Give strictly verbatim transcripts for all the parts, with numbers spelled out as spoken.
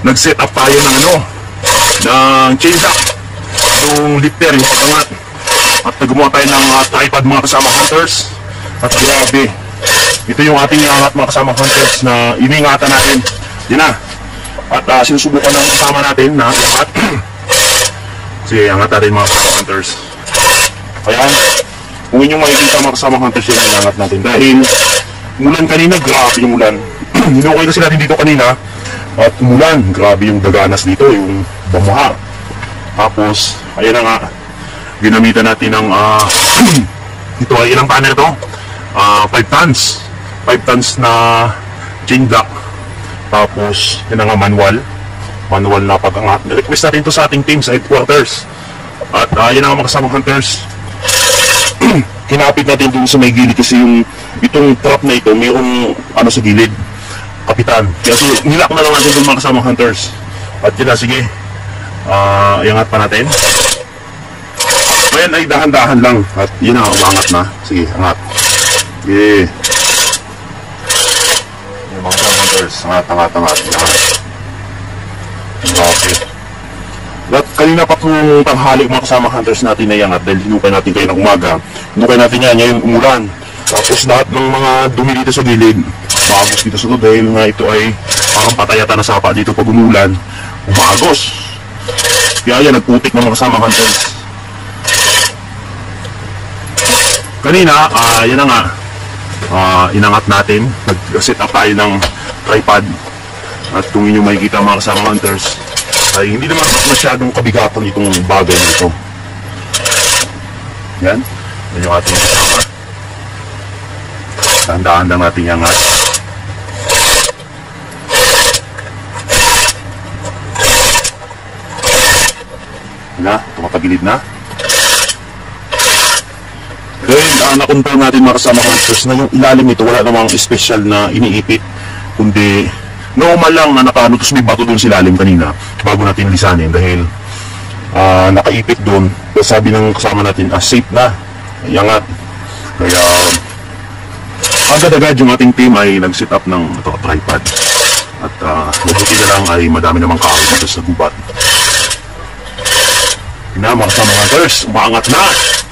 nag-set up tayo ng ano, ng chain lock, yung lifter, yung pagangat. At gumawa tayo ng uh, tripod mga kasama hunters. At grabe, ito yung ating iangat mga kasama hunters na iningatan natin. Yan na. At uh, sinusubukan ng kasama natin na iangat. Sige, iangat natin mga kasama hunters. Ayan, kung inyong makikita mga kasama hunters yung iangat natin. Dahil umulan kanina, grabe yung ulan. Hinukay kasi natin dito kanina. At umulan, grabe yung daganas dito, yung bamuha. Tapos, ayan na nga, ginamitan natin ng uh, ito ay ilang tanner ito? Uh, five tons five tons na chain lock. Tapos yun nga, manual manual na pag-angat. Request natin ito sa ating team sa headquarters. At uh, yun nga mga kasama hunters, kinapit natin dun sa may gilid kasi yung itong trap na ito mayroong ano sa gilid, kapitan. Kaya so nilak na lang natin dun mga kasama hunters. At yun na, sige, uh, iangat pa natin. Ayan ay dahan-dahan lang. At yun na, umangat na. Sige, angat. Sige. Yung mga hunters, angat, angat, angat. Okay. At kanina pa kung tanghali mga kasama hunters natin na iangat dahil hinukay natin kayo ng umaga. Hinukay natin yan, ngayon umulan. Tapos lahat ng mga dumi dito sa gilid, maagos dito sa to dahil nga ito ay parang patayata na sapa dito pag umulan. Umagos. Kaya yan, nagputik ng mga kasama hunters. Kanina, uh, yan na nga, uh, inangat natin, nag-set up tayo ng tripod. At kung inyo makikita mga kasama hunters, ay hindi naman masyadong kabigatan itong bagay nito. Yan, yan yung ating kasama. Tandaan lang natin yung angat. Na, tumatagilid na. Dahil uh, na-confirm natin mga kasama hunters na yung ilalim nito wala namang special na iniipit, kundi normal lang na nakaano. Tapos may bato doon sa ilalim kanina bago natin lisanin dahil uh, nakaipit doon. Kaya sabi ng kasama natin, ah, safe na, iangat. Kaya agad-agad yung ating team ay nag-set up ng ito, tripod. At uh, mabuti na lang ay madami namang kahoy dito sa gubat. Yun na mga kasama hunters, umaangat na.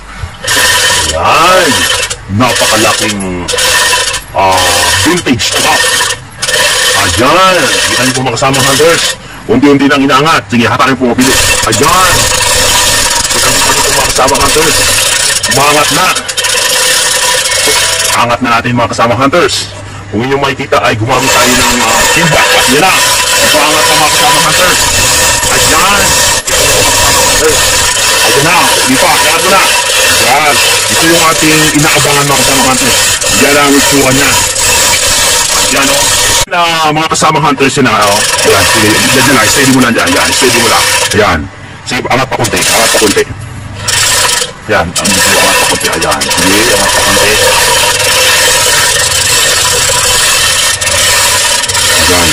Yan, napakalaking uh, vintage truck. Ayan, kita niyo po mga kasama hunters, unti-unti nang inaangat. Sige, hatakin po mabilis. Ayan, kita niyo po mga kasama hunters, umangat na. Angat na natin mga kasama hunters. Kung inyong makikita ay gumamit tayo ng uh, timba. At yan na, umangat na mga kasama hunters. Ayan, ayan na, di pa, kaya ito na. Yan, ito yung ating inaabangan mga kasama hunters. Yan ang itsura niya. Yan o, na mga kasama hunters yun na o. Yan, sige, yan lang, steady mo lang dyan. Yan, steady mo lang. Yan, sige, angat pa kunti, angat pa kunti. Yan, ang dito, angat pa kunti. Ayan, sige, angat pa kunti. Ayan.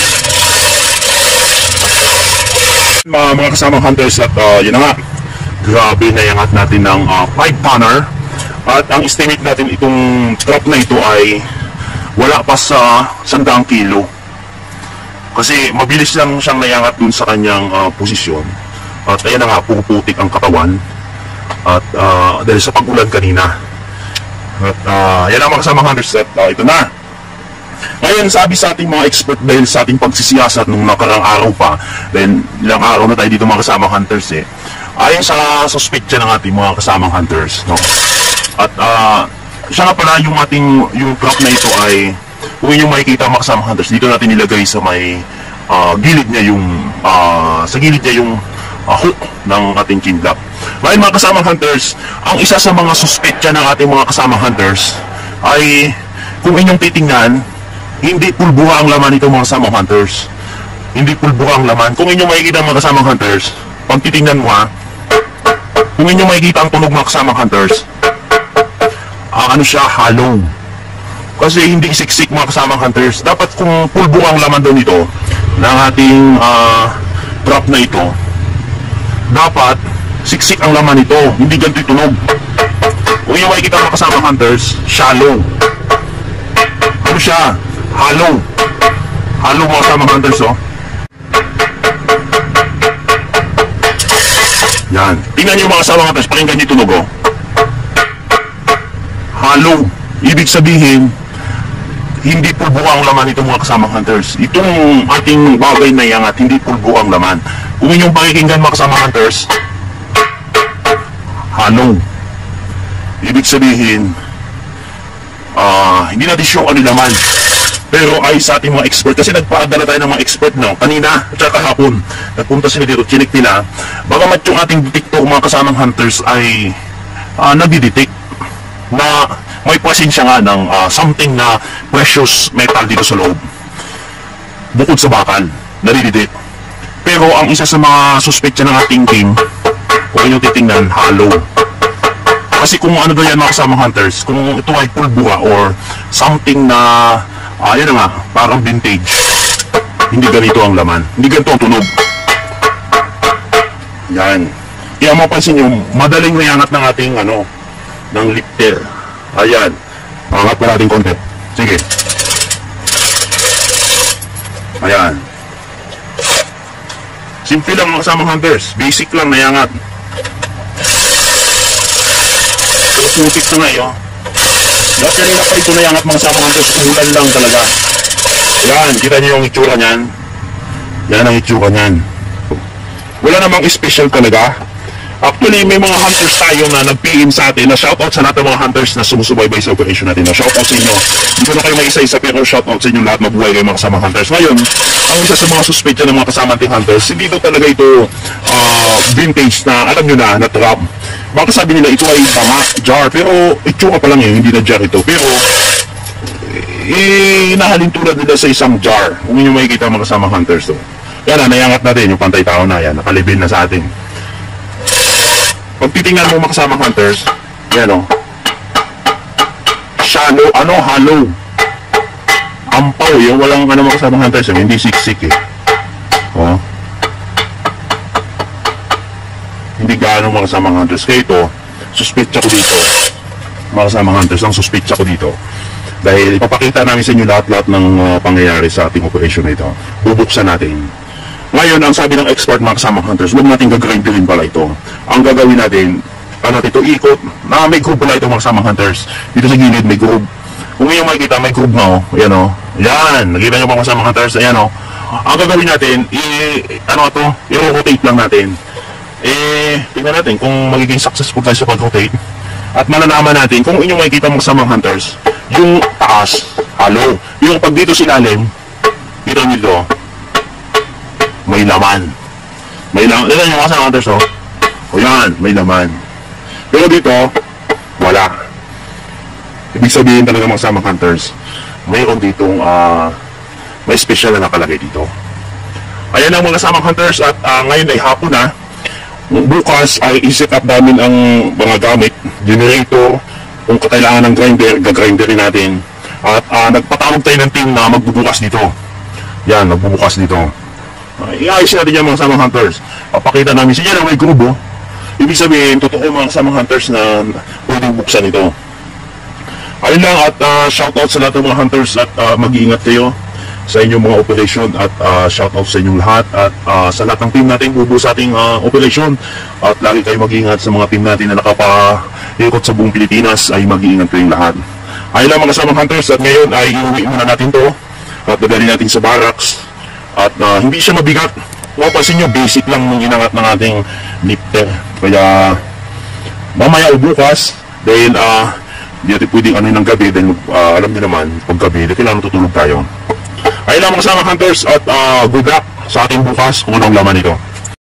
Mga, mga kasama hunters at uh, yun na nga. Grabe, naiangat natin ng uh, five tonner. At ang estimate natin itong trap na ito ay wala pa sa sandang kilo. Kasi mabilis lang siyang naiangat dun sa kanyang uh, posisyon. At ayan na nga, puputik ang katawan. At uh, dahil sa pag-ulan kanina. At uh, yan ang mga kasama hunters at uh, ito na. Ngayon, sabi sa ating mga expert dahil sa ating pagsisiyasat nung nakarang araw pa, dahil ilang araw na tayo dito mga kasama hunters eh, ayon sa suspect ng ating mga kasamang hunters, no? At uh, siya nga pala yung ating yung trap na ito ay kung yung makikita mga kasamang hunters, dito natin nilagay sa may uh, gilid niya yung uh, sa gilid niya yung uh, hook ng ating chain lock. Ngayon mga kasamang hunters, ang isa sa mga suspect ng ating mga kasamang hunters ay kung inyong titingnan, hindi pulbuha ang laman nito mga kasamang hunters. Hindi pulbuha ang laman. Kung inyong makikita mga kasamang hunters, pag titingnan mo ha, kung inyong makikita ang tunog mga kasamang hunters, uh, ano siya, hollow. Kasi hindi siksik mga kasamang hunters. Dapat kung pulbuha ang laman doon ito ng ating uh, trap na ito, dapat siksik ang laman nito, hindi ganito yung tunog. Kung inyong makikita mga kasamang hunters, shallow. Ano siya? Hollow. Hollow mga kasamang hunters, oh. Yan. Tingnan nyo mga kasama hunters, pakinggan nyo tunog oh. Hollow. Ibig sabihin, hindi pulbo ang laman ito mga kasama hunters. Itong ating bagay na yangat, hindi pulbo ang laman. Kung inyong pakikinggan mga kasama hunters, hollow. Ibig sabihin, uh, hindi natin sure ano laman. Pero ay sa ating mga expert, kasi nagpaadala tayo ng mga expert no, kanina at saka kahapon, nagpunta sila dito, chinik nila, bagamat yung ating detector mga kasamang hunters ay uh, nagdidetect na may presensya nga ng uh, something na precious metal dito sa loob. Bukod sa bakal, nalididetect. Pero ang isa sa mga suspect ng ating team, kung inyong titingnan, hollow. Kasi kung ano daw yan mga kasamang hunters, kung ito ay pulbura or something na Ah, yan nga, parang vintage. Hindi ganito ang laman. Hindi ganito ang tunog. Yan. Kaya mapansin nyo, madaling nayangat ng ating, ano, ng lifter. Ayan. Pangat pa natin konti. Sige. Ayan. Simple lang mga kasamang hunters. Basic lang nayangat. So, sutik na ngayon. Lahat kanina pa ito nayangat mga kasama hunters, ulan lang talaga. Yan, kita niyo yung itsura niyan. Yan ang itsura niyan. Wala namang special talaga. Actually, may mga hunters tayo na nag-P M sa atin, na shoutout sa lahat ng mga hunters na sumusubaybay sa operation natin. Na shoutout sa inyo. Hindi ko na kayo may isa-isa, pero shoutout sa inyo lahat, mabuhay kayo mga kasama hunters. Ngayon, ang isa sa mga suspect ng mga kasama nating hunters, hindi ito talaga ito uh, vintage na, alam nyo na, na trap. Baka sabi nila ito ay tanga, jar, pero itsura pa lang yun, hindi na jar ito. Pero, eh, nahalin tulad nila sa isang jar. Kung inyo makikita mga kasama hunters to. Yan na, nayangat natin, yung pantay tao na yan, nakalibin na sa atin. Pag titingnan mo mga kasama hunters, yan o. Shallow, ano, hollow. Ampaw, yung walang ano mga kasama hunters, yung hindi siksik eh. O. Hindi gaano mga kasamang hunters. Kaya ito, suspetsa ko dito. Mga kasamang hunters, ang suspetsa ko dito. Dahil ipapakita namin sa inyo lahat-lahat ng uh, pangyayari sa ating operation na ito. Bubuksan natin. Ngayon, ang sabi ng expert mga kasamang hunters, huwag natin gagrinderin pala ito. Ang gagawin natin, ano natin ito, ikot, na may groove pala ito mga kasamang hunters. Dito sa gilid, may groove. Kung ngayon makikita, may groove nga o. Ayan o. Ayan. Nakita nyo mga kasamang hunters. Ayan o. Ang gagawin natin, i, ano ito, i-rotate lang natin. Eh, tingnan natin kung magiging successful tayo sa pag-rotate. At malalaman natin kung inyong makikita mga kasamang hunters, yung taas, hollow. Yung pag dito silalim, dito nito, may laman. May laman. Tignan nyo mga kasamang hunters, oh. O yan, may laman. Pero dito, wala. Ibig sabihin talaga mga kasamang hunters, mayroon ditong, uh, may special na nakalagay dito. Ayan ang mga kasamang hunters at uh, ngayon ay hapon na. Bukas ay i-set up namin ang mga gamit, generator, kung kailangan ng grinder, gagrinderin natin. At uh, nagpatawag tayo ng team na magbubukas dito. Yan, magbubukas dito. Uh, I-ayos natin yan mga kasamang hunters. Papakita namin sa inyo na may grupo. Ibig sabihin, totoo mga kasamang hunters na pwedeng buksan ito. Ayun lang at uh, shoutout sa lahat ng mga hunters at uh, mag-iingat kayo sa inyong mga operation at uh, shoutout sa inyong lahat at uh, sa lahat ng team natin bubuo sa ating uh, operation at lagi kayo mag-iingat sa mga team natin na nakapaikot sa buong Pilipinas ay mag-iingat kayong lahat. Ayun lang mga kasamang hunters at ngayon ay iuwi muna natin to at dadali natin sa barracks at uh, hindi siya mabigat. Mapapansin nyo, basic lang ng inangat ng ating lifter. Kaya mamaya o bukas dahil uh, hindi natin pwedeng ano ng gabi dahil uh, alam nyo naman pag gabi kailangan tutulog tayo. Ayun lang mga kasamang hunters at uh, good luck sa ating bukas kung anong laman ito.